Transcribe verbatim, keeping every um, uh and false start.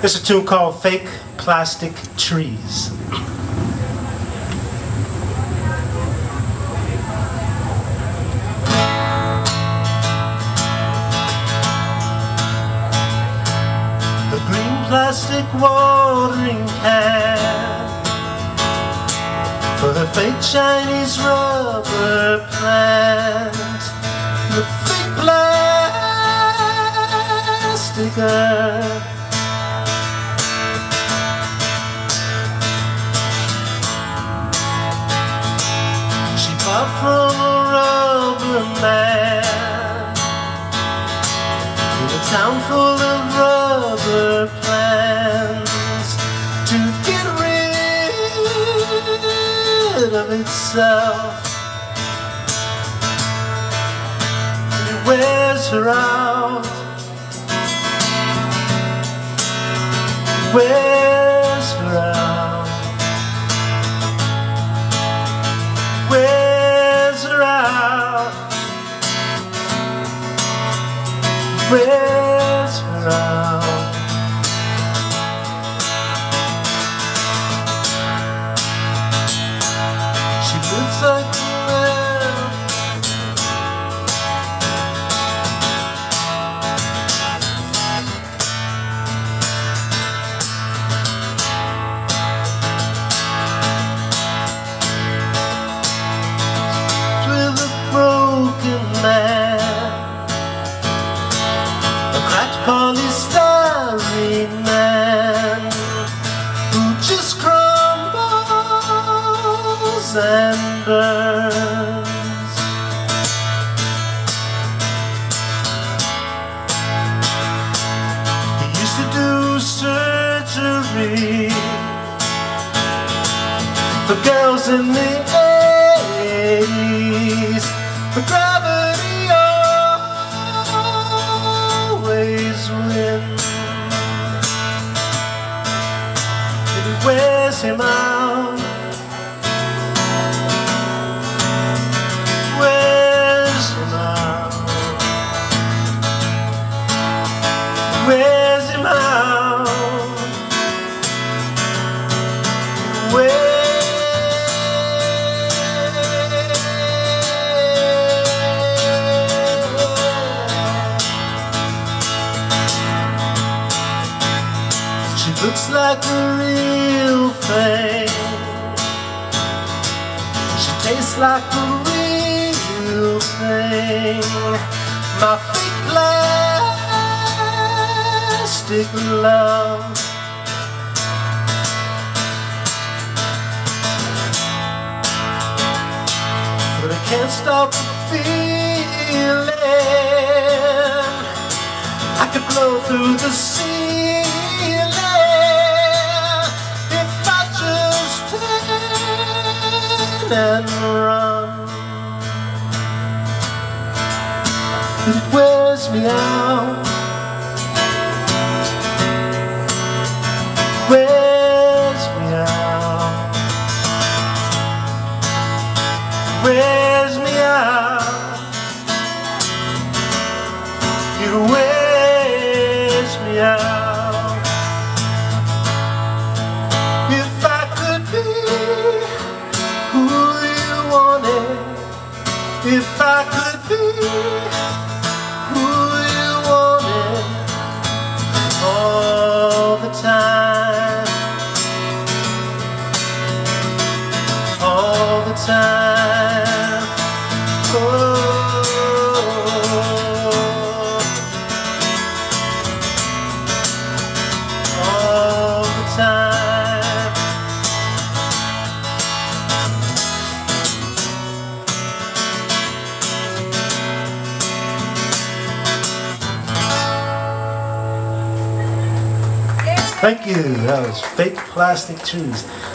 It's a tune called Fake Plastic Trees. The green plastic watering can for the fake Chinese rubber plant. The fake plastic earth. She bought from a rubber man in a town full of rubber plants to get rid of itself. It wears her out, wears her out, wears her out, wears her out. She looks like a lamb, with a broken man, a cracked polystyrene man who just crumbles and burns. He used to do surgery for girls in the eighties, but gravity always wins. It wears him out, wears him out, wears him out, wears. She looks like the real thing. She tastes like the real thing. My fake plastic love. But I can't stop the feeling. I could blow through the ceiling if I just turn and run. But it wears me out, wears me out, wears me out. It wears me out. If I could be who you wanted, if I could be who you wanted all the time, all the time, oh, all the time. Thank you. That was Fake Plastic Trees.